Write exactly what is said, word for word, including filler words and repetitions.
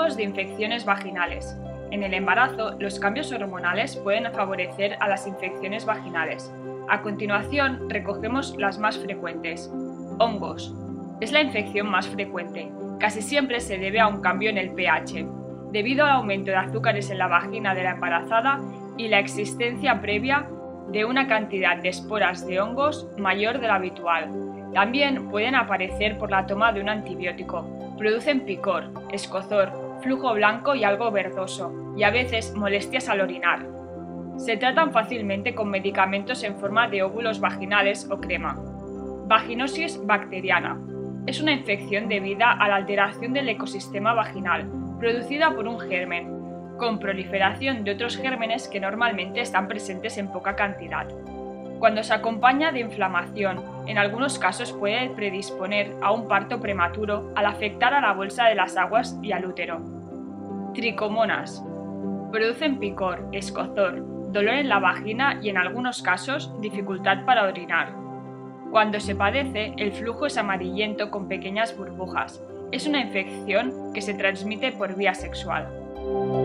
Tipos de infecciones vaginales. En el embarazo, los cambios hormonales pueden favorecer a las infecciones vaginales. A continuación, recogemos las más frecuentes. Hongos. Es la infección más frecuente. Casi siempre se debe a un cambio en el pH, debido al aumento de azúcares en la vagina de la embarazada y la existencia previa de una cantidad de esporas de hongos mayor de la habitual. También pueden aparecer por la toma de un antibiótico. Producen picor, escozor, flujo blanco y algo verdoso, y a veces molestias al orinar. Se tratan fácilmente con medicamentos en forma de óvulos vaginales o crema. Vaginosis bacteriana. Es una infección debida a la alteración del ecosistema vaginal, producida por un germen, con proliferación de otros gérmenes que normalmente están presentes en poca cantidad. Cuando se acompaña de inflamación, en algunos casos puede predisponer a un parto prematuro al afectar a la bolsa de las aguas y al útero. Tricomonas. Producen picor, escozor, dolor en la vagina y en algunos casos dificultad para orinar. Cuando se padece, el flujo es amarillento con pequeñas burbujas. Es una infección que se transmite por vía sexual.